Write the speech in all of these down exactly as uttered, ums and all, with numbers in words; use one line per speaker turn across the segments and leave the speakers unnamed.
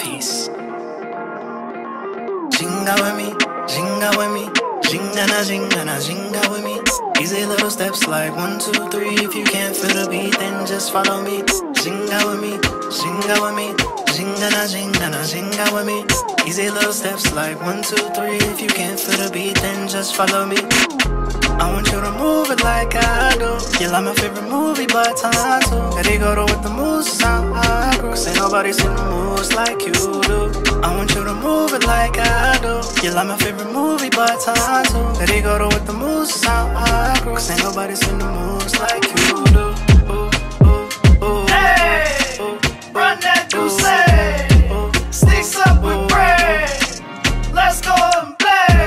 Peace.
Ginga with me, ginga with me, ginga na ginga na ginga with me. Easy little steps like one, two, three. If you can't feel the beat, then just follow me. Ginga with me, ginga with me, ginga na ginga na ginga with me. Easy little steps like one, two, three. If you can't feel the beat, then just follow me. I want you to move it like I do. You like my favorite movie, but time too. Gotta go to with the moves sound I grew. Cause ain't nobody seen the moves like you do. I want you to move it like I do. You like my favorite movie, but time too. Gotta go to with the moves sound I grew. Cause ain't nobody seen the moves like you do. Ooh, ooh, ooh.
Hey, run that goose. Sticks up with bread. Let's go and play.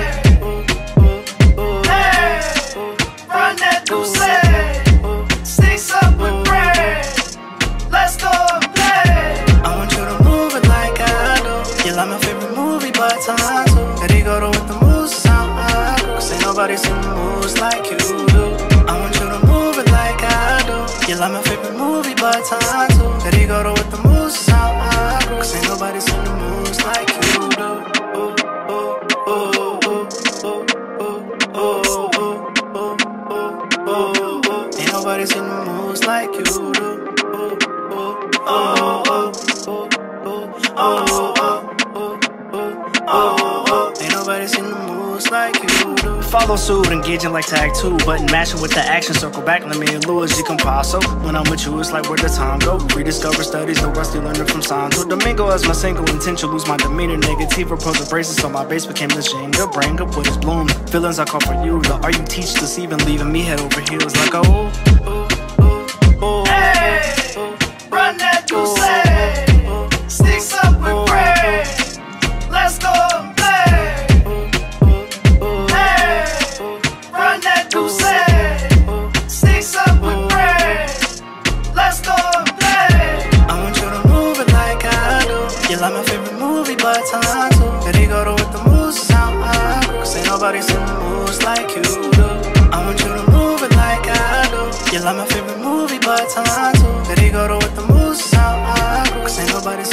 Hey, run that goose. Sticks up with bread. Let's go and play.
I want you to move it like I do. You like my favorite movie, but time too. Gotta go to with the moves sound I grew. Cause ain't nobody seen the moves like you do. I want you to move it like I do. You like my favorite movie, but time too. Gotta go to with the moves sound I grew. Cause ain't nobody seen the moves like you do. Ooh, ooh, ooh, ooh, ooh, ooh, ooh, ooh, ooh, ooh. Ain't nobody seen the moves like you do. Ooh, ooh, oh, oh, oh, oh, oh, oh, oh, oh, oh. Ain't nobody seen the moves like you do.
Follow suit, engaging like tag two, button matching with the action. Circle back, let me and Louis G Compasso. When I'm with you, it's like where the time go. Rediscover studies, no rusty learning from Santo Domingo. As my single intention, lose my demeanor. Negative approach abrasive, so my base became the Jenga. Bring up what is bloom. Feelings I call for you. The art you teach, deceiving, leaving me head over heels like oh, oh, oh, oh.
Hey, run that goose. Sticks up with bread. Let's go and play. Hey, run that goose. Sticks up with bread. Let's go and play.
I want you to move it like I do. You like my favorite movie, but time too. Gotta go to with the moves sound I grew. Cause ain't nobody seen the moves like you do. I want you to move it like I do. You like my favorite movie, but time too. Gotta go to with the moves sound I grew. Cause ain't nobody seen